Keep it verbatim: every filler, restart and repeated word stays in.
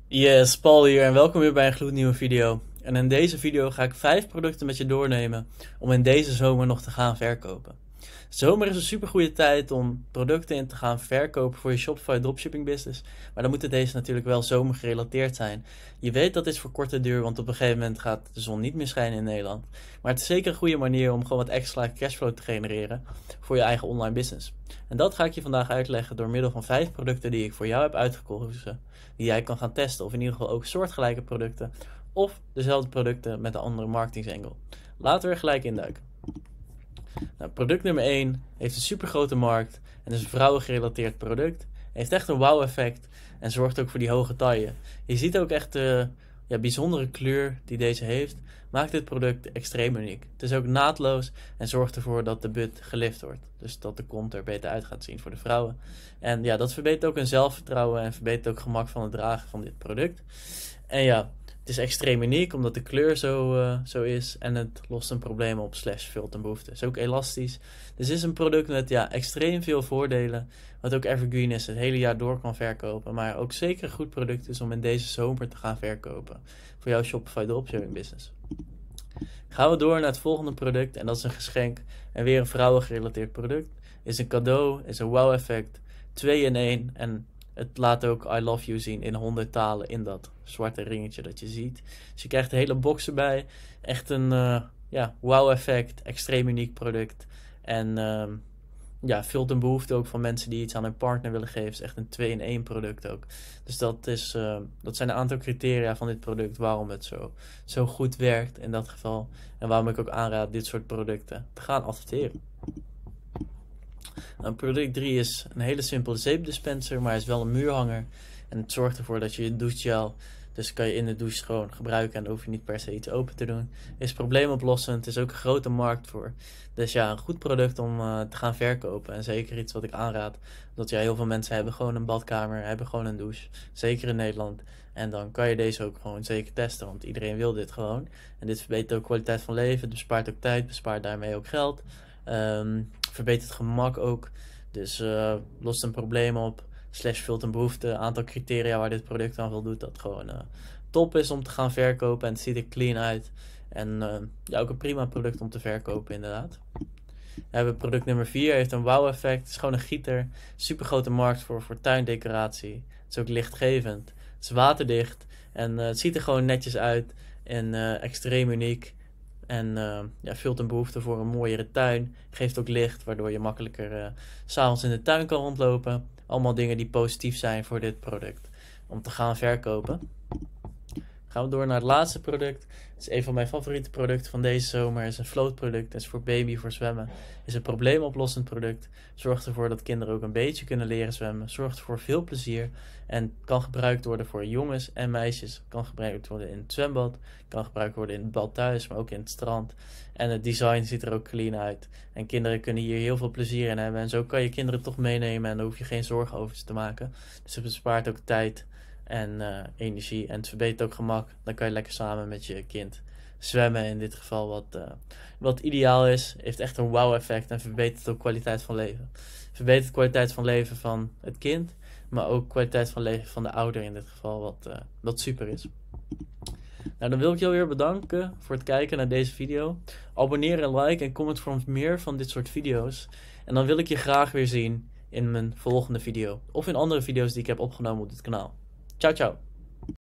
Yes, Paul hier en welkom weer bij een gloednieuwe video. En in deze video ga ik vijf producten met je doornemen om in deze zomer nog te gaan verkopen. Zomer is een super goede tijd om producten in te gaan verkopen voor je Shopify dropshipping business. Maar dan moeten deze natuurlijk wel zomergerelateerd zijn. Je weet dat is voor korte duur, want op een gegeven moment gaat de zon niet meer schijnen in Nederland. Maar het is zeker een goede manier om gewoon wat extra cashflow te genereren voor je eigen online business. En dat ga ik je vandaag uitleggen door middel van vijf producten die ik voor jou heb uitgekozen. Die jij kan gaan testen, of in ieder geval ook soortgelijke producten. Of dezelfde producten met een andere marketingsangle. Laten we er gelijk induiken. Nou, product nummer één heeft een super grote markt en is een vrouwengerelateerd product. Heeft echt een wow effect en zorgt ook voor die hoge taille. Je ziet ook echt de ja, bijzondere kleur die deze heeft. Maakt dit product extreem uniek. Het is ook naadloos en zorgt ervoor dat de but gelift wordt. Dus dat de kont er beter uit gaat zien voor de vrouwen. En ja, dat verbetert ook hun zelfvertrouwen en verbetert ook het gemak van het dragen van dit product. En ja, het is extreem uniek omdat de kleur zo, uh, zo is en het lost een probleem op slash vult een behoefte. Het is ook elastisch. Dus het is een product met ja, extreem veel voordelen. Wat ook evergreen is, het hele jaar door kan verkopen. Maar ook zeker een goed product is om in deze zomer te gaan verkopen. Voor jouw Shopify dropshipping business. Gaan we door naar het volgende product en dat is een geschenk. En weer een vrouwengerelateerd product. Is een cadeau, is een wow effect. Twee in één en het laat ook I love you zien in honderd talen in dat zwarte ringetje dat je ziet. Dus je krijgt een hele box erbij. Echt een uh, ja, wow effect, extreem uniek product. En uh, ja, vult een behoefte ook van mensen die iets aan hun partner willen geven. Het is echt een twee in één product ook. Dus dat, is, uh, dat zijn een aantal criteria van dit product waarom het zo, zo goed werkt in dat geval. En waarom ik ook aanraad dit soort producten te gaan adverteren. Nou, product drie is een hele simpele zeepdispenser, maar hij is wel een muurhanger. En het zorgt ervoor dat je je douchegel, dus kan je in de douche gewoon gebruiken en dan hoef je niet per se iets open te doen. Is probleemoplossend, is ook een grote markt voor. Dus ja, een goed product om uh, te gaan verkopen. En zeker iets wat ik aanraad, dat ja, heel veel mensen hebben gewoon een badkamer, hebben gewoon een douche. Zeker in Nederland. En dan kan je deze ook gewoon zeker testen, want iedereen wil dit gewoon. En dit verbetert ook kwaliteit van leven, het bespaart ook tijd, bespaart daarmee ook geld. Um, verbetert het gemak ook. Dus uh, lost een probleem op. Slash vult een behoefte. Aantal criteria waar dit product aan voldoet. Dat gewoon uh, top is om te gaan verkopen. En het ziet er clean uit. En uh, ja, ook een prima product om te verkopen inderdaad. We hebben product nummer vier. Heeft een wow effect. Het is gewoon een gieter. Super grote markt voor, voor tuindecoratie. Het is ook lichtgevend. Het is waterdicht. En uh, het ziet er gewoon netjes uit. En uh, extreem uniek. En uh, ja, vult een behoefte voor een mooiere tuin. Geeft ook licht, waardoor je makkelijker uh, 's avonds in de tuin kan rondlopen. Allemaal dingen die positief zijn voor dit product. Om te gaan verkopen. Gaan we door naar het laatste product. Het is een van mijn favoriete producten van deze zomer. Het is een float product. Het is voor baby, voor zwemmen. Het is een probleemoplossend product. Zorgt ervoor dat kinderen ook een beetje kunnen leren zwemmen. Zorgt voor veel plezier. En kan gebruikt worden voor jongens en meisjes. Kan gebruikt worden in het zwembad. Kan gebruikt worden in het bad thuis, maar ook in het strand. En het design ziet er ook clean uit. En kinderen kunnen hier heel veel plezier in hebben. En zo kan je kinderen toch meenemen en daar hoef je geen zorgen over ze te maken. Dus het bespaart ook tijd en uh, energie en het verbetert ook gemak. Dan kan je lekker samen met je kind zwemmen in dit geval, wat, uh, wat ideaal is. Heeft echt een wow effect en verbetert ook kwaliteit van leven. Verbetert de kwaliteit van leven van het kind, maar ook kwaliteit van leven van de ouder in dit geval, wat, uh, wat super is. Nou, dan wil ik je alweer bedanken voor het kijken naar deze video. Abonneer en like en comment voor meer van dit soort video's. En dan wil ik je graag weer zien in mijn volgende video. Of in andere video's die ik heb opgenomen op dit kanaal. Ciao, ciao.